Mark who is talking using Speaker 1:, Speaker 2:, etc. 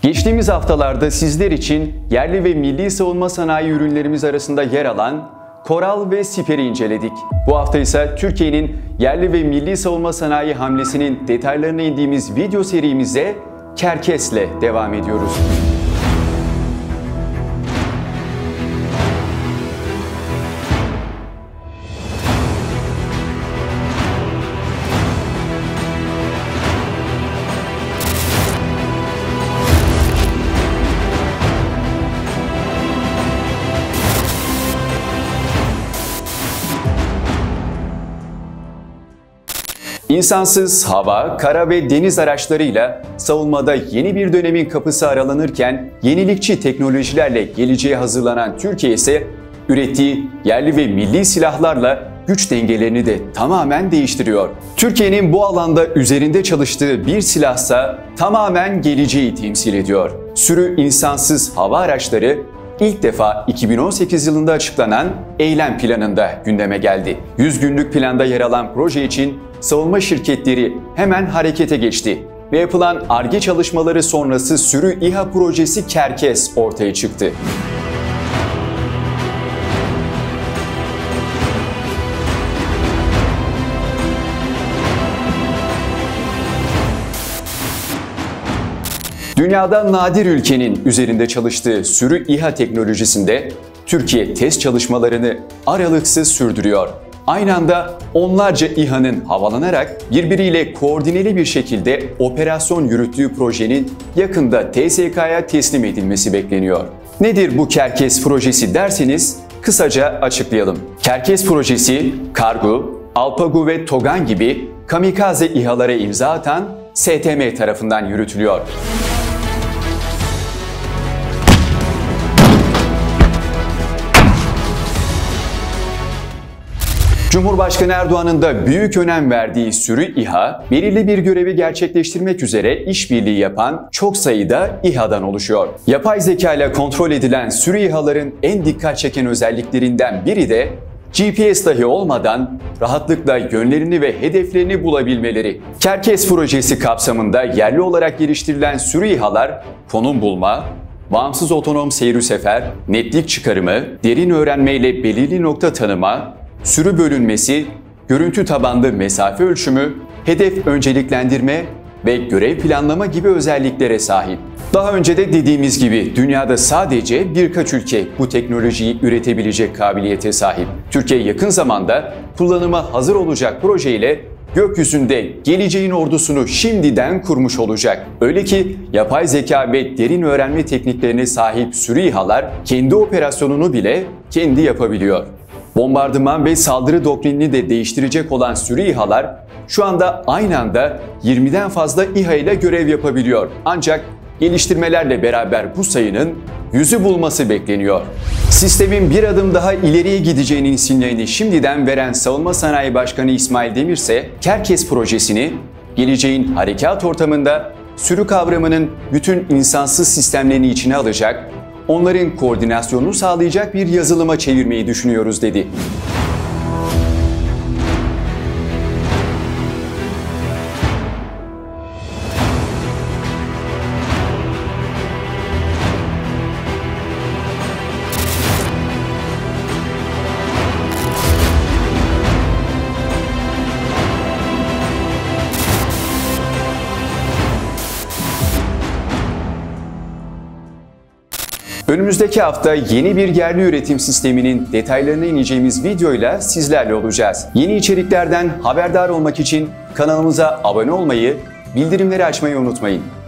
Speaker 1: Geçtiğimiz haftalarda sizler için yerli ve milli savunma sanayi ürünlerimiz arasında yer alan Coral ve Siper'i inceledik. Bu hafta ise Türkiye'nin yerli ve milli savunma sanayi hamlesinin detaylarına indiğimiz video serimize Kerkes'le devam ediyoruz. İnsansız hava, kara ve deniz araçlarıyla savunmada yeni bir dönemin kapısı aralanırken yenilikçi teknolojilerle geleceğe hazırlanan Türkiye ise ürettiği yerli ve milli silahlarla güç dengelerini de tamamen değiştiriyor. Türkiye'nin bu alanda üzerinde çalıştığı bir silahsa tamamen geleceği temsil ediyor. Sürü insansız hava araçları İlk defa 2018 yılında açıklanan eylem planında gündeme geldi. 100 günlük planda yer alan proje için savunma şirketleri hemen harekete geçti ve yapılan Ar-Ge çalışmaları sonrası sürü İHA projesi Kerkes ortaya çıktı. Dünyada nadir ülkenin üzerinde çalıştığı sürü İHA teknolojisinde Türkiye test çalışmalarını aralıksız sürdürüyor. Aynı anda onlarca İHA'nın havalanarak birbiriyle koordineli bir şekilde operasyon yürüttüğü projenin yakında TSK'ya teslim edilmesi bekleniyor. Nedir bu Kerkes projesi derseniz kısaca açıklayalım. Kerkes projesi, Kargu, Alpagu ve Togan gibi kamikaze İHA'lara imza atan STM tarafından yürütülüyor. Cumhurbaşkanı Erdoğan'ın da büyük önem verdiği sürü İHA, belirli bir görevi gerçekleştirmek üzere işbirliği yapan çok sayıda İHA'dan oluşuyor. Yapay zeka ile kontrol edilen sürü İHA'ların en dikkat çeken özelliklerinden biri de GPS dahi olmadan rahatlıkla yönlerini ve hedeflerini bulabilmeleri. Kerkes projesi kapsamında yerli olarak geliştirilen sürü İHA'lar konum bulma, bağımsız otonom seyir sefer, netlik çıkarımı, derin öğrenmeyle belirli nokta tanıma, sürü bölünmesi, görüntü tabanlı mesafe ölçümü, hedef önceliklendirme ve görev planlama gibi özelliklere sahip. Daha önce de dediğimiz gibi dünyada sadece birkaç ülke bu teknolojiyi üretebilecek kabiliyete sahip. Türkiye yakın zamanda kullanıma hazır olacak projeyle gökyüzünde geleceğin ordusunu şimdiden kurmuş olacak. Öyle ki yapay zeka ve derin öğrenme tekniklerine sahip sürü İHA'lar kendi operasyonunu bile kendi yapabiliyor. Bombardıman ve saldırı doktrinini de değiştirecek olan sürü İHA'lar şu anda aynı anda 20'den fazla İHA ile görev yapabiliyor. Ancak geliştirmelerle beraber bu sayının 100'ü bulması bekleniyor. Sistemin bir adım daha ileriye gideceğinin sinyalini şimdiden veren Savunma Sanayi Başkanı İsmail Demir ise Kerkes projesini geleceğin harekat ortamında sürü kavramının bütün insansız sistemlerini içine alacak, onların koordinasyonunu sağlayacak bir yazılıma çevirmeyi düşünüyoruz dedi. Önümüzdeki hafta yeni bir yerli üretim sisteminin detaylarına ineceğimiz videoyla sizlerle olacağız. Yeni içeriklerden haberdar olmak için kanalımıza abone olmayı, bildirimleri açmayı unutmayın.